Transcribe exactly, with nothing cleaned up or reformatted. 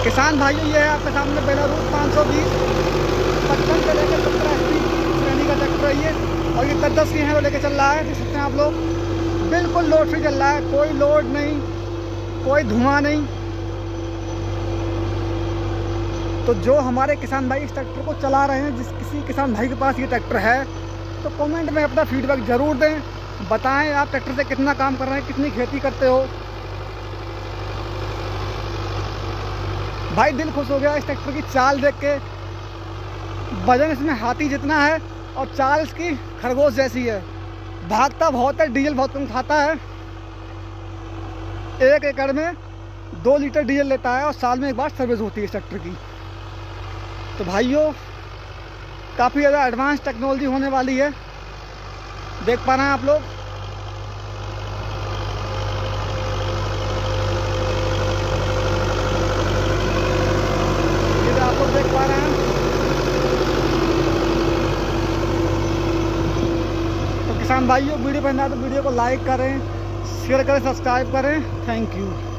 किसान भाइयों, ये है आपके सामने बेलारूस पाँच सौ बीस पचपन से लेकर सत्तर एच पी श्रेणी का ट्रैक्टर है ये, और ये दस दस की है वो लेके चल रहा है। देख सकते हैं आप लोग, बिल्कुल लोड फ्री चल रहा है, कोई लोड नहीं, कोई धुआं नहीं। तो जो हमारे किसान भाई इस ट्रैक्टर को चला रहे हैं, जिस किसी किसान भाई के पास ये ट्रैक्टर है, तो कमेंट में अपना फीडबैक ज़रूर दें, बताएं आप ट्रैक्टर से कितना काम कर रहे हैं, कितनी खेती करते हो। भाई दिल खुश हो गया इस ट्रैक्टर की चाल देख के। वजन इसमें हाथी जितना है और चाल इसकी खरगोश जैसी है। भागता बहुत है, डीजल बहुत कम खाता है। एक एकड़ में दो लीटर डीजल लेता है और साल में एक बार सर्विस होती है इस ट्रैक्टर की। तो भाइयों, काफ़ी ज़्यादा एडवांस टेक्नोलॉजी होने वाली है, देख पा रहे हैं आप लोग। ये आप लोग देख पा रहे हैं। तो किसान भाइयों, वीडियो पसंद आए तो वीडियो को लाइक करें, शेयर करें, सब्सक्राइब करें। Thank you.